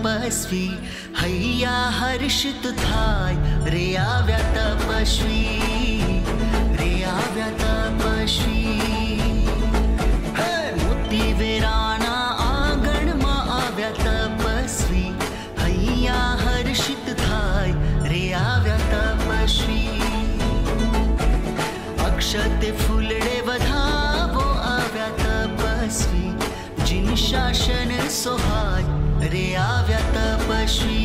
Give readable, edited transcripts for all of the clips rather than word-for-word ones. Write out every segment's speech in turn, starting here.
तपस्वी हैया हर्षित थाय रे आव्या तपस्वी रे आव्या तपस्वी मोती वेराना आंगण मा आव्या तपस्वी हैया हर्षित थाय रे आव्या तपस्वी अक्षते फुलड़े वधावो आव्या तपस्वी जिन शासन सोहाय रे आव्या तपस्वी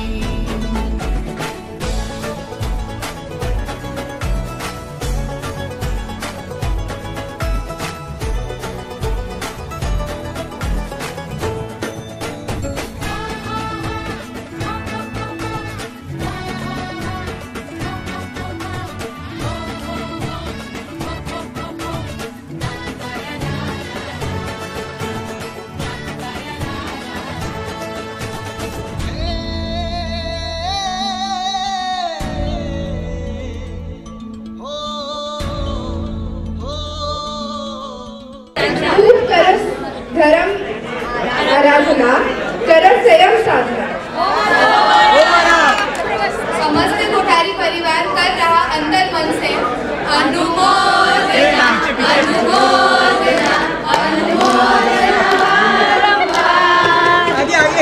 धर्म आराधना करत संयम साधना। समस्त कोठारी परिवार कर रहा अंदर मन से अनुमोदना अनुमोदना अनुमोदना आगे आगे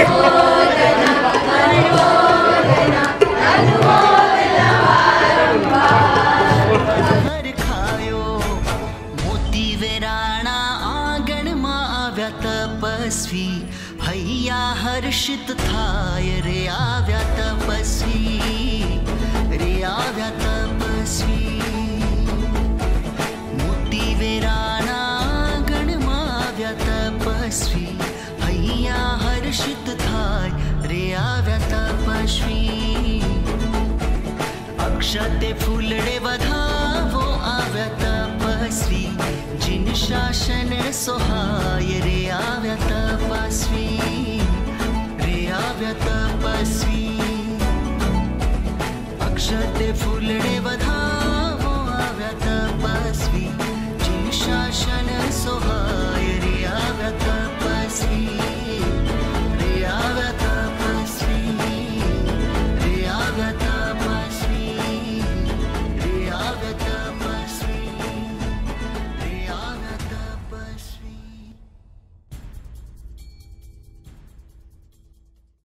तपस्वी हैया हर्षित थाय रे आव्या तपस्वी रे आव्या तपस्वी मोती वेराना आंगण मा आव्या तपस्वी हैया हर्षित थाय रे आव्या तपस्वी अक्षते फुलड़े वधावो आव्या तपस्वी जिन शासन सोहाय रे आव्या तपस्वी रे आव्या तपस्वी अक्षते फुलड़े वधावो